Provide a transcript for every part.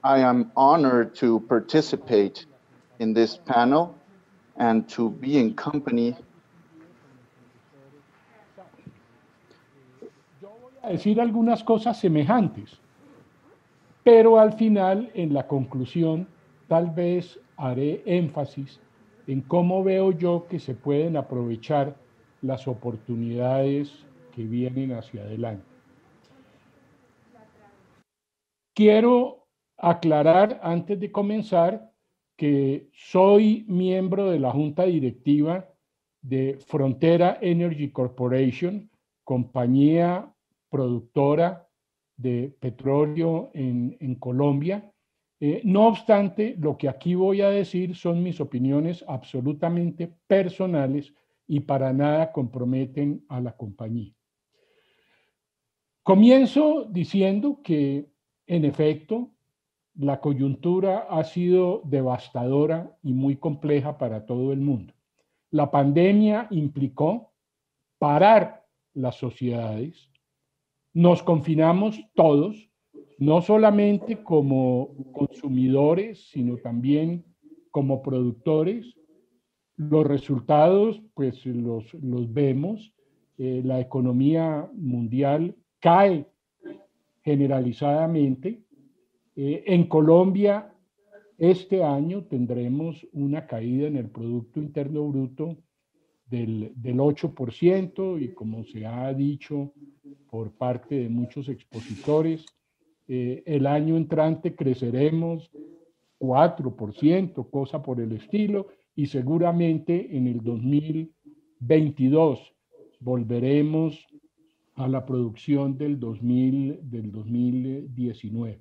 I am honored to participate in this panel and to be in company. Yo voy a decir algunas cosas semejantes, pero al final, en la conclusión, tal vez haré énfasis en cómo veo yo que se pueden aprovechar las oportunidades que vienen hacia adelante. Quiero aclarar antes de comenzar que soy miembro de la junta directiva de Frontera Energy Corporation, compañía productora de petróleo en Colombia. No obstante, lo que aquí voy a decir son mis opiniones absolutamente personales y para nada comprometen a la compañía. Comienzo diciendo que, en efecto, la coyuntura ha sido devastadora y muy compleja para todo el mundo. La pandemia implicó parar las sociedades. Nos confinamos todos, no solamente como consumidores, sino también como productores. Los resultados, pues los vemos. La economía mundial cae generalizadamente. En Colombia, este año tendremos una caída en el Producto Interno Bruto del 8% y como se ha dicho por parte de muchos expositores, el año entrante creceremos 4%, cosa por el estilo, y seguramente en el 2022 volveremos a la producción del 2019.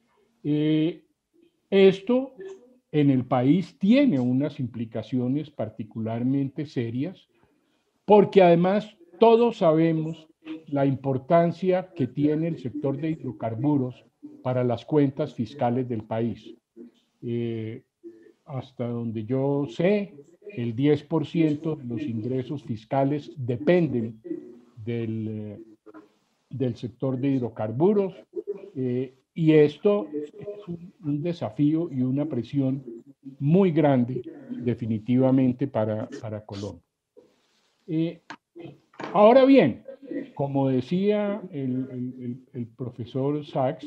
Esto en el país tiene unas implicaciones particularmente serias, porque además todos sabemos la importancia que tiene el sector de hidrocarburos para las cuentas fiscales del país. Hasta donde yo sé, el 10% de los ingresos fiscales dependen del sector de hidrocarburos, y esto es un desafío y una presión muy grande definitivamente para Colombia. Ahora bien, como decía el profesor Sachs,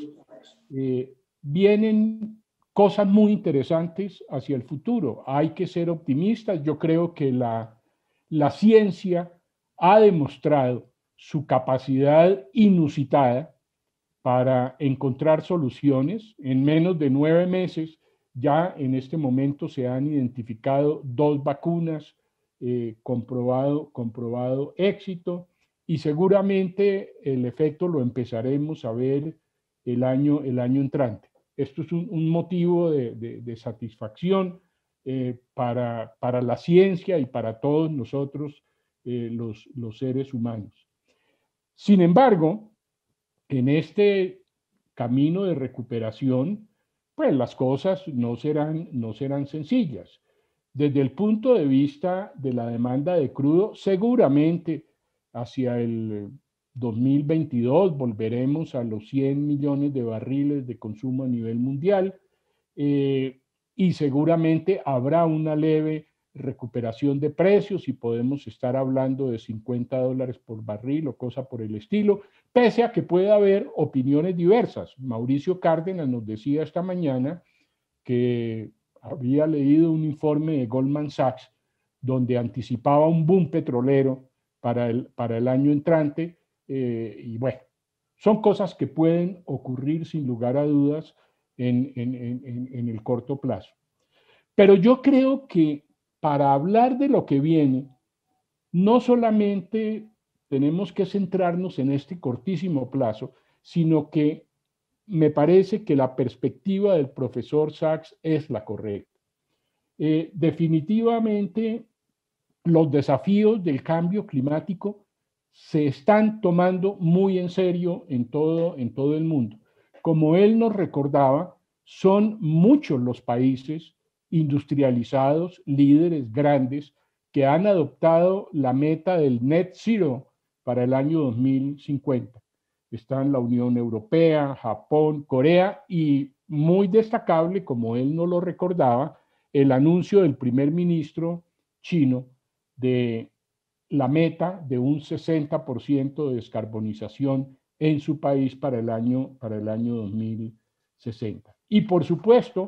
vienen cosas muy interesantes hacia el futuro. Hay que ser optimistas. Yo creo que la ciencia ha demostrado su capacidad inusitada para encontrar soluciones. En menos de 9 meses, ya en este momento se han identificado 2 vacunas, comprobado éxito, y seguramente el efecto lo empezaremos a ver el año entrante. Esto es un motivo de satisfacción para la ciencia y para todos nosotros, los seres humanos. Sin embargo, en este camino de recuperación, pues las cosas no serán sencillas. Desde el punto de vista de la demanda de crudo, seguramente hacia el 2022 volveremos a los 100 millones de barriles de consumo a nivel mundial, y seguramente habrá una leve recuperación de precios y podemos estar hablando de $50 por barril o cosa por el estilo, pese a que pueda haber opiniones diversas. Mauricio Cárdenas nos decía esta mañana que había leído un informe de Goldman Sachs donde anticipaba un boom petrolero para el año entrante, y bueno, son cosas que pueden ocurrir sin lugar a dudas en el corto plazo. Pero yo creo que para hablar de lo que viene, no solamente tenemos que centrarnos en este cortísimo plazo, sino que me parece que la perspectiva del profesor Sachs es la correcta. Definitivamente, los desafíos del cambio climático se están tomando muy en serio en todo el mundo. Como él nos recordaba, son muchos los países industrializados, líderes grandes, que han adoptado la meta del net zero para el año 2050. Están la Unión Europea, Japón, Corea y muy destacable, como él no lo recordaba, el anuncio del primer ministro chino de la meta de un 60% de descarbonización en su país para el año 2060. Y por supuesto,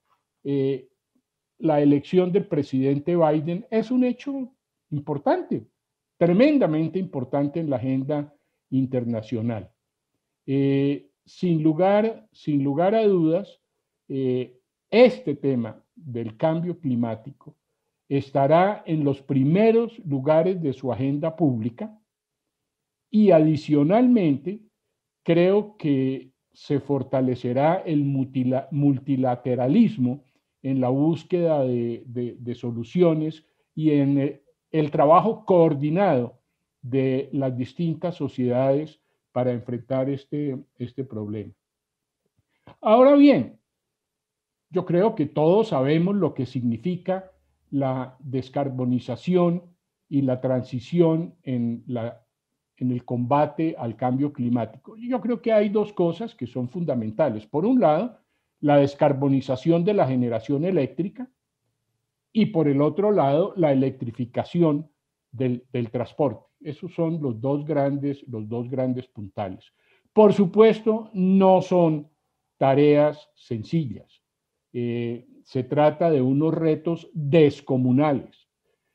la elección del presidente Biden es un hecho importante, tremendamente importante en la agenda internacional. Sin lugar a dudas, este tema del cambio climático estará en los primeros lugares de su agenda pública y adicionalmente creo que se fortalecerá el multilateralismo en la búsqueda de soluciones y en el trabajo coordinado de las distintas sociedades para enfrentar este problema. Ahora bien, yo creo que todos sabemos lo que significa la descarbonización y la transición en el combate al cambio climático. Yo creo que hay dos cosas que son fundamentales. Por un lado, la descarbonización de la generación eléctrica y por el otro lado, la electrificación del transporte. Esos son los dos grandes puntales. Por supuesto, no son tareas sencillas. Se trata de unos retos descomunales.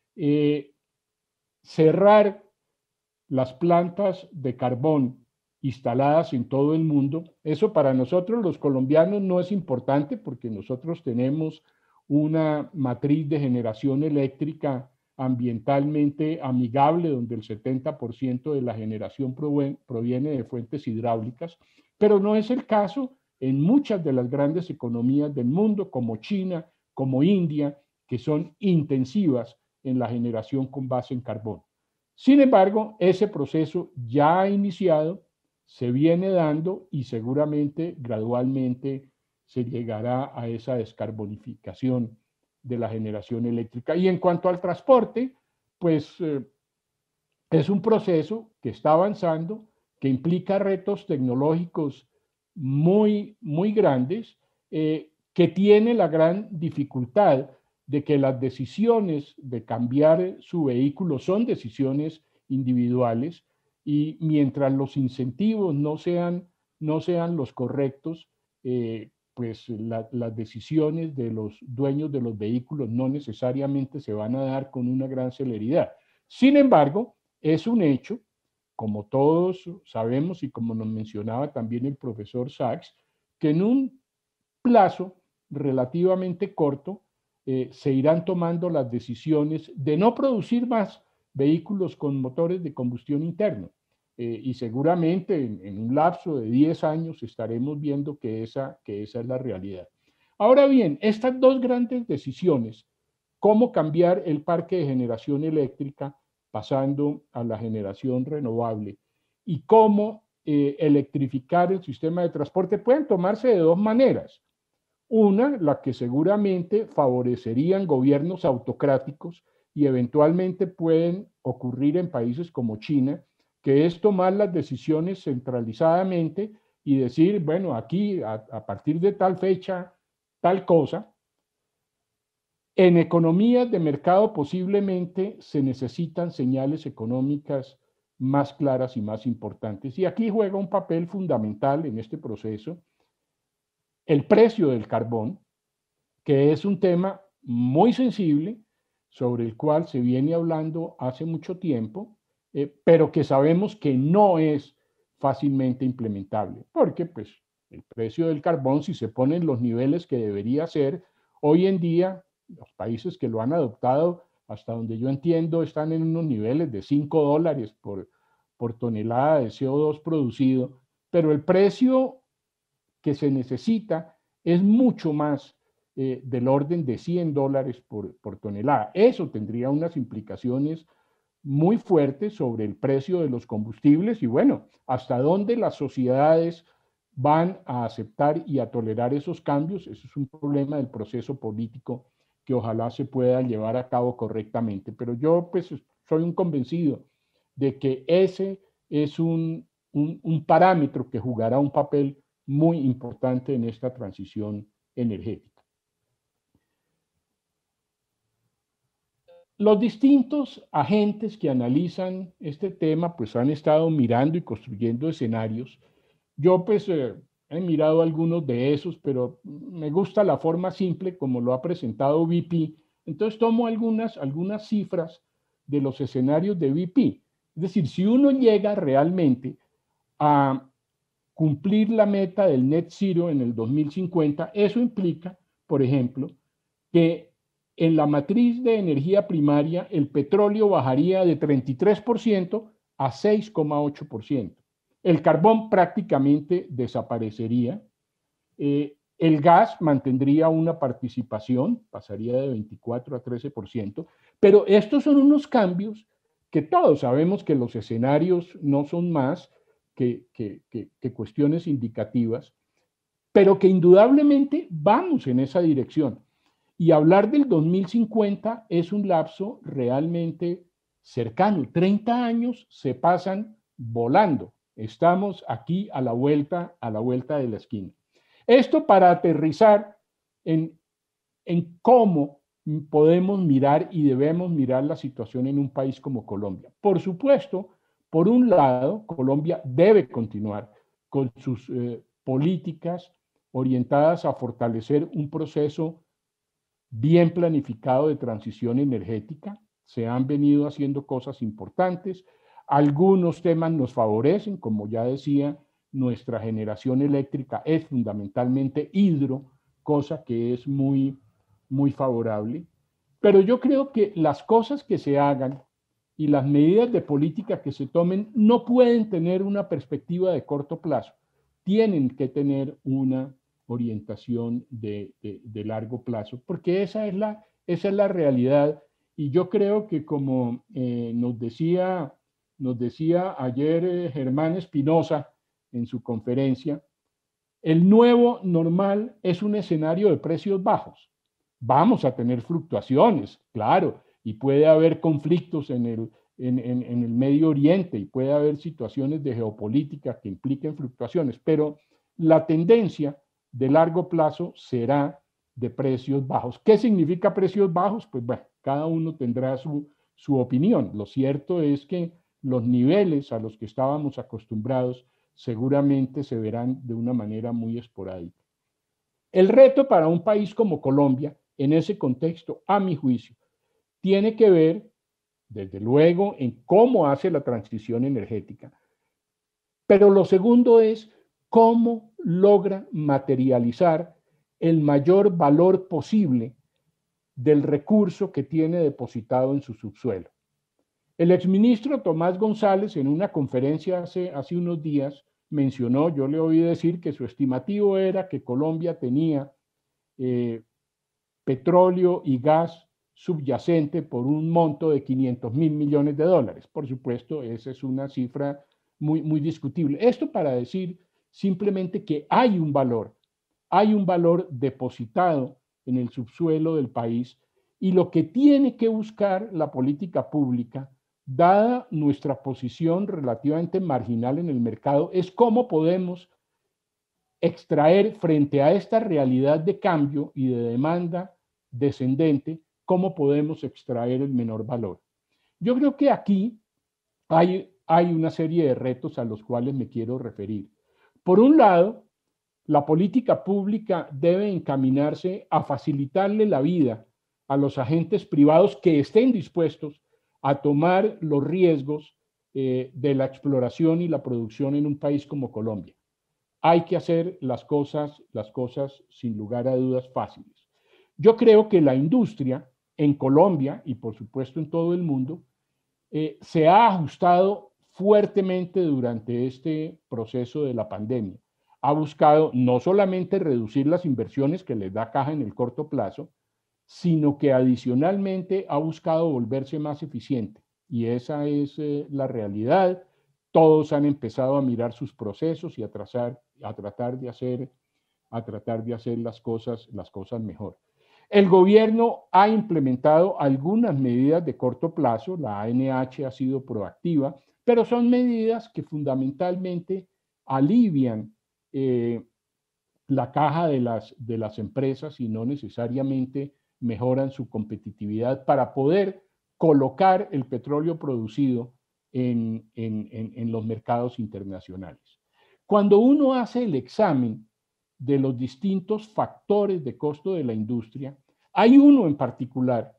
Cerrar las plantas de carbón instaladas en todo el mundo, eso para nosotros los colombianos no es importante porque nosotros tenemos una matriz de generación eléctrica ambientalmente amigable, donde el 70% de la generación proviene de fuentes hidráulicas, pero no es el caso en muchas de las grandes economías del mundo, como China, como India, que son intensivas en la generación con base en carbón. Sin embargo, ese proceso ya ha iniciado, se viene dando y seguramente gradualmente se llegará a esa descarbonificación de la generación eléctrica. Y en cuanto al transporte, pues es un proceso que está avanzando, que implica retos tecnológicos muy grandes, que tiene la gran dificultad de que las decisiones de cambiar su vehículo son decisiones individuales y mientras los incentivos no sean los correctos, pues las decisiones de los dueños de los vehículos no necesariamente se van a dar con una gran celeridad. Sin embargo, es un hecho, como todos sabemos y como nos mencionaba también el profesor Sachs, que en un plazo relativamente corto se irán tomando las decisiones de no producir más vehículos con motores de combustión interna. Y seguramente en un lapso de 10 años estaremos viendo que esa es la realidad. Ahora bien, estas dos grandes decisiones, cómo cambiar el parque de generación eléctrica pasando a la generación renovable y cómo electrificar el sistema de transporte, pueden tomarse de dos maneras. Una, la que seguramente favorecerían gobiernos autocráticos y eventualmente pueden ocurrir en países como China, que es tomar las decisiones centralizadamente y decir, bueno, aquí a partir de tal fecha, tal cosa. En economías de mercado posiblemente se necesitan señales económicas más claras y más importantes. Y aquí juega un papel fundamental en este proceso el precio del carbón, que es un tema muy sensible, sobre el cual se viene hablando hace mucho tiempo, pero que sabemos que no es fácilmente implementable, porque pues el precio del carbón, si se pone en los niveles que debería ser, hoy en día los países que lo han adoptado, hasta donde yo entiendo, están en unos niveles de $5 por tonelada de CO2 producido, pero el precio que se necesita es mucho más del orden de $100 por tonelada. Eso tendría unas implicaciones muy fuertes sobre el precio de los combustibles y bueno, hasta dónde las sociedades van a aceptar y a tolerar esos cambios. Eso es un problema del proceso político que ojalá se pueda llevar a cabo correctamente. Pero yo pues soy un convencido de que ese es un parámetro que jugará un papel muy importante en esta transición energética. Los distintos agentes que analizan este tema pues han estado mirando y construyendo escenarios. Yo pues he mirado algunos de esos, pero me gusta la forma simple como lo ha presentado BP. Entonces tomo algunas cifras de los escenarios de BP. Es decir, si uno llega realmente a cumplir la meta del net zero en el 2050, eso implica, por ejemplo, que en la matriz de energía primaria el petróleo bajaría de 33% a 6,8%. El carbón prácticamente desaparecería. El gas mantendría una participación, pasaría de 24 a 13%, pero estos son unos cambios que todos sabemos que los escenarios no son más que cuestiones indicativas, pero que indudablemente vamos en esa dirección. Y hablar del 2050 es un lapso realmente cercano. 30 años se pasan volando. Estamos aquí a la vuelta de la esquina. Esto para aterrizar en cómo podemos mirar y debemos mirar la situación en un país como Colombia. Por supuesto, por un lado, Colombia debe continuar con sus políticas orientadas a fortalecer un proceso bien planificado de transición energética. Se han venido haciendo cosas importantes. Algunos temas nos favorecen, como ya decía, nuestra generación eléctrica es fundamentalmente hidro, cosa que es muy favorable. Pero yo creo que las cosas que se hagan y las medidas de política que se tomen no pueden tener una perspectiva de corto plazo, tienen que tener una orientación de largo plazo, porque esa es la realidad. Y yo creo que como nos decía ayer Germán Espinosa en su conferencia, el nuevo normal es un escenario de precios bajos. Vamos a tener fluctuaciones, claro, y puede haber conflictos en el Medio Oriente y puede haber situaciones de geopolítica que impliquen fluctuaciones, pero la tendencia de largo plazo será de precios bajos. ¿Qué significa precios bajos? Pues bueno, cada uno tendrá su opinión. Lo cierto es que los niveles a los que estábamos acostumbrados seguramente se verán de una manera muy esporádica. El reto para un país como Colombia, en ese contexto, a mi juicio, tiene que ver, desde luego, en cómo hace la transición energética. Pero lo segundo es cómo logra materializar el mayor valor posible del recurso que tiene depositado en su subsuelo. El exministro Tomás González, en una conferencia hace unos días, mencionó, yo le oí decir que su estimativo era que Colombia tenía petróleo y gas subyacente por un monto de 500.000 millones de dólares. Por supuesto, esa es una cifra muy discutible. Esto para decir simplemente que hay un valor depositado en el subsuelo del país y lo que tiene que buscar la política pública, dada nuestra posición relativamente marginal en el mercado, es cómo podemos extraer frente a esta realidad de cambio y de demanda descendente, cómo podemos extraer el menor valor. Yo creo que aquí hay una serie de retos a los cuales me quiero referir. Por un lado, la política pública debe encaminarse a facilitarle la vida a los agentes privados que estén dispuestos a tomar los riesgos de la exploración y la producción en un país como Colombia. Hay que hacer las cosas sin lugar a dudas fáciles. Yo creo que la industria en Colombia y por supuesto en todo el mundo se ha ajustado fuertemente durante este proceso de la pandemia. Ha buscado no solamente reducir las inversiones que les da caja en el corto plazo, sino que adicionalmente ha buscado volverse más eficiente. Y esa es la realidad. Todos han empezado a mirar sus procesos y a tratar de hacer las cosas mejor. El gobierno ha implementado algunas medidas de corto plazo, la ANH ha sido proactiva, pero son medidas que fundamentalmente alivian la caja de las empresas y no necesariamente mejoran su competitividad para poder colocar el petróleo producido en los mercados internacionales. Cuando uno hace el examen de los distintos factores de costo de la industria, hay uno en particular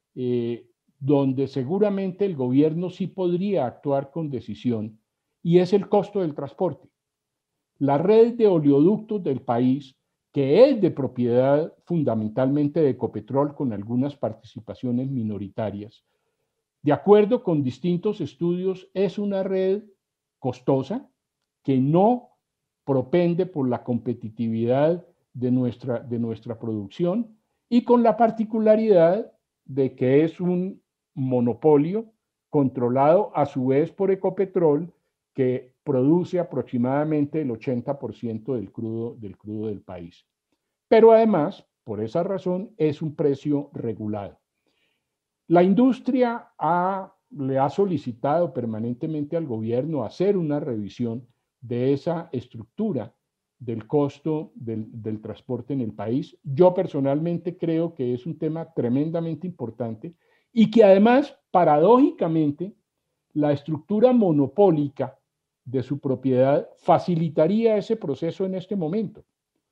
donde seguramente el gobierno sí podría actuar con decisión, y es el costo del transporte. La red de oleoductos del país, que es de propiedad fundamentalmente de Ecopetrol con algunas participaciones minoritarias, de acuerdo con distintos estudios, es una red costosa que no propende por la competitividad de nuestra producción y con la particularidad de que es un monopolio controlado a su vez por Ecopetrol, que produce aproximadamente el 80% del crudo del país. Pero además, por esa razón, es un precio regulado. La industria le ha solicitado permanentemente al gobierno hacer una revisión de esa estructura del costo del transporte en el país. Yo personalmente creo que es un tema tremendamente importante y que además, paradójicamente, la estructura monopólica de su propiedad facilitaría ese proceso en este momento.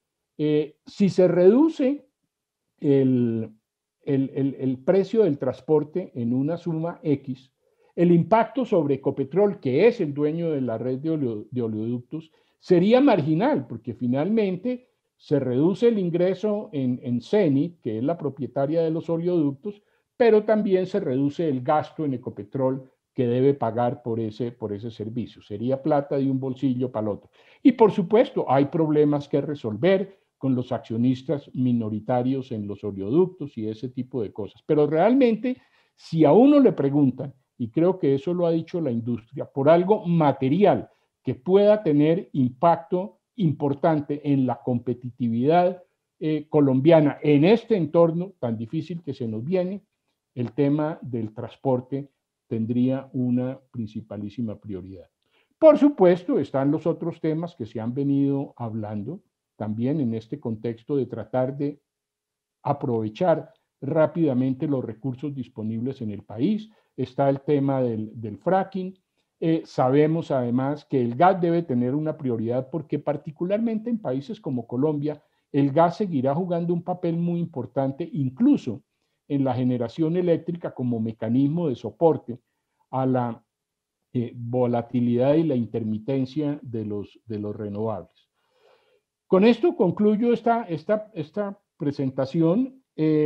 Si se reduce el precio del transporte en una suma X, el impacto sobre Ecopetrol, que es el dueño de la red de oleoductos, sería marginal, porque finalmente se reduce el ingreso en Cenit, que es la propietaria de los oleoductos, pero también se reduce el gasto en Ecopetrol que debe pagar por ese servicio. Sería plata de un bolsillo para el otro. Y por supuesto, hay problemas que resolver con los accionistas minoritarios en los oleoductos y ese tipo de cosas. Pero realmente, si a uno le preguntan, y creo que eso lo ha dicho la industria, por algo material que pueda tener impacto importante en la competitividad colombiana en este entorno tan difícil que se nos viene, el tema del transporte tendría una principalísima prioridad. Por supuesto, están los otros temas que se han venido hablando también en este contexto de tratar de aprovechar rápidamente los recursos disponibles en el país. Está el tema del fracking. Sabemos además que el gas debe tener una prioridad porque particularmente en países como Colombia, el gas seguirá jugando un papel muy importante, incluso en la generación eléctrica como mecanismo de soporte a la volatilidad y la intermitencia de los renovables. Con esto concluyo esta presentación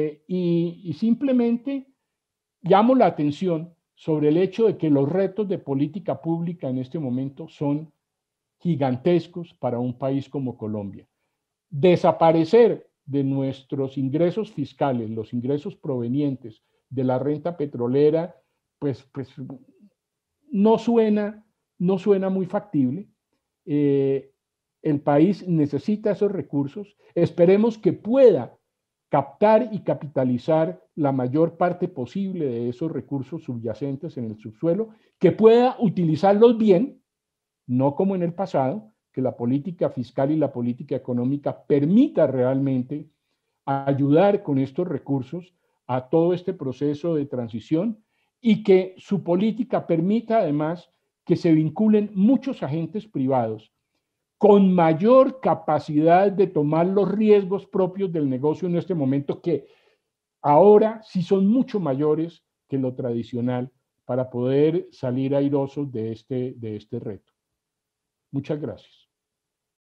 y simplemente llamo la atención sobre el hecho de que los retos de política pública en este momento son gigantescos para un país como Colombia. Desaparecer de nuestros ingresos fiscales, los ingresos provenientes de la renta petrolera, pues no suena muy factible. El país necesita esos recursos. Esperemos que pueda captar y capitalizar la mayor parte posible de esos recursos subyacentes en el subsuelo, que pueda utilizarlos bien, no como en el pasado, que la política fiscal y la política económica permita realmente ayudar con estos recursos a todo este proceso de transición y que su política permita además que se vinculen muchos agentes privados con mayor capacidad de tomar los riesgos propios del negocio en este momento, que ahora sí son mucho mayores que lo tradicional, para poder salir airosos de este reto. Muchas gracias.